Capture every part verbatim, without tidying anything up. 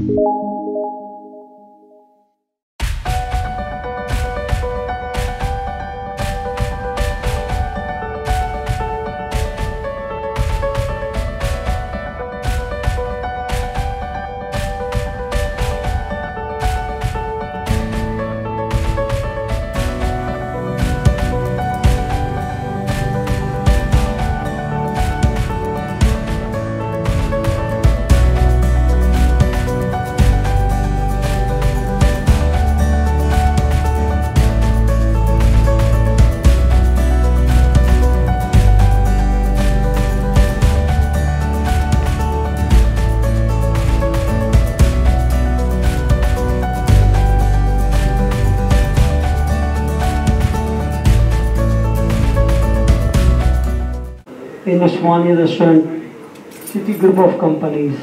in Osmania restaurant, City Group of Companies,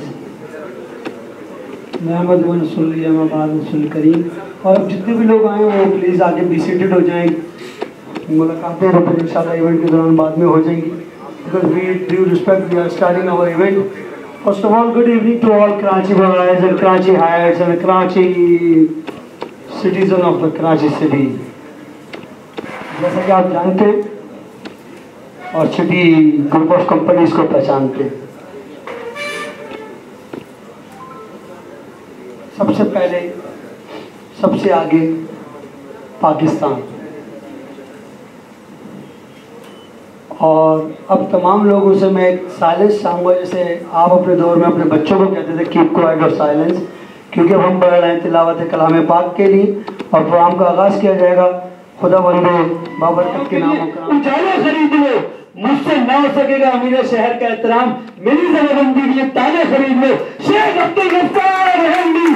Mohammad bin Sulli Ahmedabad सुल करीम। और जितने भी लोग आए वो प्लीज़ आगे बी सीटेड हो जाएं। मुलाकातें इंशाल्लाह इवेंट के दौरान बाद में हो जाएंगी। Because we due respect we are starting our event. First of all, good evening to all Karachi boys and Karachi Heights and Karachi citizen of the Karachi city. जैसा कि आप जानते और सिटी ग्रुप ऑफ कंपनीज को पहचानते, सबसे पहले सबसे आगे पाकिस्तान, और अब तमाम लोगों से मैं एक साइलेंस चाहूँगा, जैसे आप अपने दौर में अपने बच्चों को कहते थे कीप क्वाइट और साइलेंस, क्योंकि अब हम बढ़ रहे हैं तिलावत कलाम पाक के लिए और प्रोग्राम का आगाज़ किया जाएगा। खुदा बंदे बाबरकत के नामों का उजाला खरीद लो, मुझसे ना हो सकेगा अमीर शहर का एहतराम, मेरी जमाबंदी के लिए ताले खरीद लो। शेख अब्दुल गफ्फार रहमनी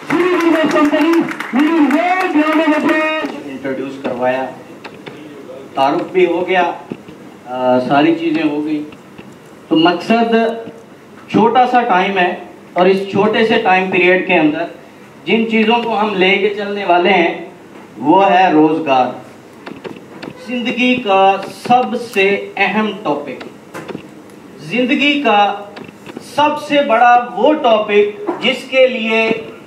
इंट्रोड्यूस करवाया, तारुफ भी हो गया, आ, सारी चीज़ें हो गई। तो मकसद छोटा सा टाइम है और इस छोटे से टाइम पीरियड के अंदर जिन चीज़ों को हम लेके चलने वाले हैं वो है रोज़गार, जिंदगी का सबसे अहम टॉपिक, जिंदगी का सबसे बड़ा वो टॉपिक जिसके लिए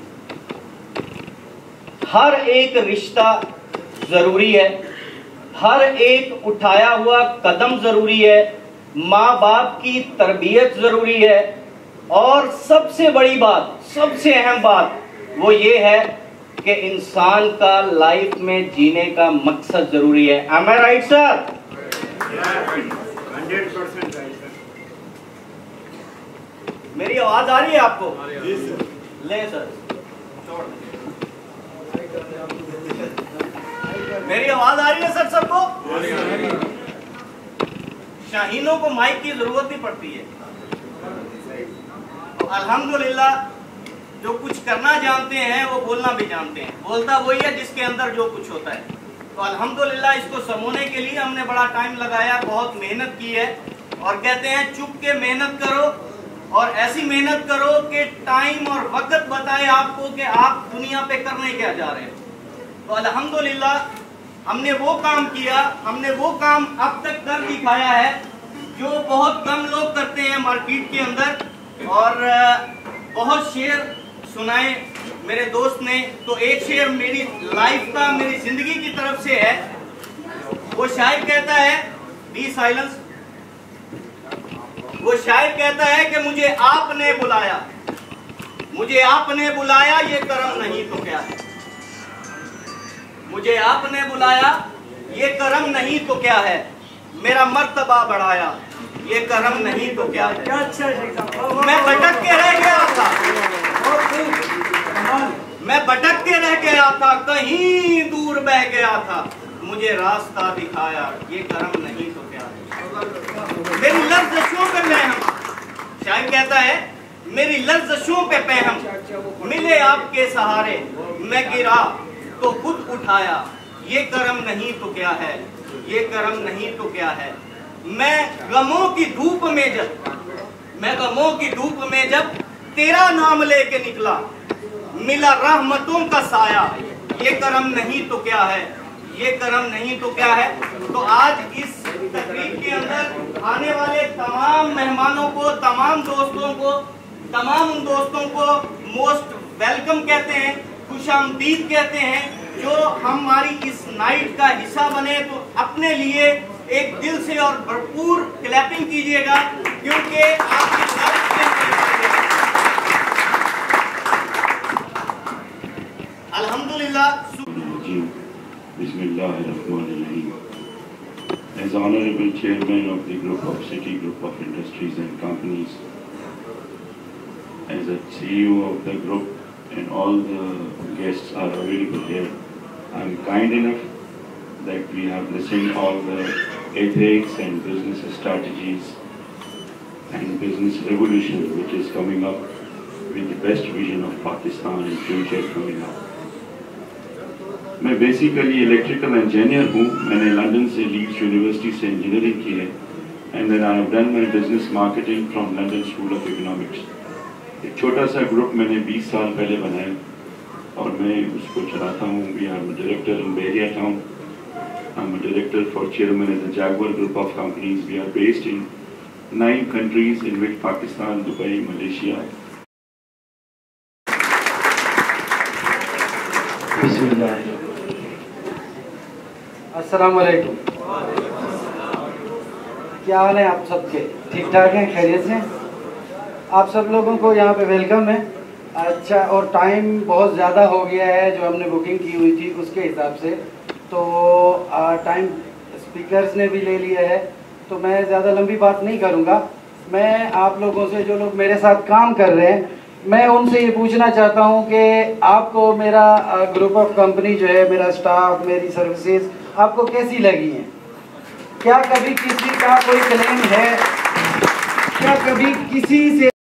हर एक रिश्ता ज़रूरी है, हर एक उठाया हुआ कदम ज़रूरी है, माँ बाप की तरबियत ज़रूरी है, और सबसे बड़ी बात, सबसे अहम बात वो ये है कि इंसान का लाइफ में जीने का मकसद ज़रूरी है। Am I right, sir? Hundred percent right sir. मेरी आवाज़ आ रही है आपको? ले सर, छोड़ मेरी आवाज़ आ रही है सर सबको? शाहीनों को माइक की ज़रूरत ही पड़ती है। तो अल्हम्दुलिल्लाह जो कुछ करना जानते हैं वो बोलना भी जानते हैं, बोलता वही है जिसके अंदर जो कुछ होता है। तो अल्हम्दुलिल्लाह इसको समोने के लिए हमने बड़ा टाइम लगाया, बहुत मेहनत की है, और कहते हैं चुप के मेहनत करो और ऐसी मेहनत करो कि टाइम और वक्त बताए आपको कि आप दुनिया पे करने क्या जा रहे हो। तो अल्हम्दुलिल्लाह हमने वो काम किया, हमने वो काम अब तक कर दिखाया है जो बहुत कम लोग करते हैं मार्केट के अंदर। और बहुत शेर सुनाए मेरे दोस्त ने, तो एक शेर मेरी लाइफ का, मेरी जिंदगी की तरफ से है। वो शायर कहता है, बी साइलेंस, वो शायर कहता है कि मुझे आपने बुलाया, मुझे आपने बुलाया, ये करम नहीं तो क्या है, मुझे आपने बुलाया, ये करम नहीं तो क्या है, मेरा मर्तबा बढ़ाया, ये करम नहीं तो क्या है। मैं भटक के रह गया था, मैं भटक के रह गया था, कहीं दूर बह गया था, मुझे रास्ता दिखाया, ये करम नहीं तो क्या है। मेरी लफ्ज़ों पे पैहम, शायर कहता है मेरी लफ्ज़ों पे पैहम, मिले आपके सहारे, मैं गिरा तो खुद उठाया, ये करम नहीं तो क्या है, ये करम नहीं तो क्या है। मैं गमों की धूप में जब, मैं गमों की धूप में जब तेरा नाम लेके निकला, मिला रहमतों का साया, ये करम नहीं तो क्या है, ये करम नहीं तो क्या है। तो आज इस तकरीब के अंदर आने वाले तमाम मेहमानों को, तमाम दोस्तों को, तमाम उन दोस्तों को मोस्ट वेलकम कहते हैं, खुशामदीद कहते हैं, जो हमारी इस नाइट का हिस्सा बने, तो अपने लिए एक दिल से और भरपूर क्लैपिंग कीजिएगा, क्योंकि आपकी अल्हम्दुलिल्लाह। Bismillahirrahmanirrahim. As Honorable Chairman of the Group of City Group of Industries and Companies, as a C E O of the group, and all the guests are available here, I am kind enough that we have listened all the ethics and business strategies and business revolution which is coming up with the best vision of Pakistan in future coming up. मैं basically electrical engineer हूँ। मैंने London से Leeds university से engineering की है, and then I have done my business marketing from London School of Economics. एक छोटा सा ग्रुप मैंने बीस साल पहले बनाया और मैं उसको चलाता हूँ। We are director in Bahria town, I am director for chairman at the Jaguar group of companies. We are based in nine countries in which Pakistan, Dubai, Malaysia. अस्सलाम वालेकुम। क्या हाल है आप सबके? ठीक ठाक हैं, खैरियत से? आप सब लोगों को यहाँ पे वेलकम है। अच्छा, और टाइम बहुत ज़्यादा हो गया है जो हमने बुकिंग की हुई थी उसके हिसाब से, तो टाइम स्पीकर्स ने भी ले लिया है, तो मैं ज़्यादा लंबी बात नहीं करूँगा। मैं आप लोगों से, जो लोग मेरे साथ काम कर रहे हैं, मैं उनसे ये पूछना चाहता हूँ कि आपको मेरा ग्रुप ऑफ कंपनी जो है, मेरा स्टाफ, मेरी सर्विसेज आपको कैसी लगी हैं? क्या कभी किसी का कोई क्लेम है? क्या कभी किसी से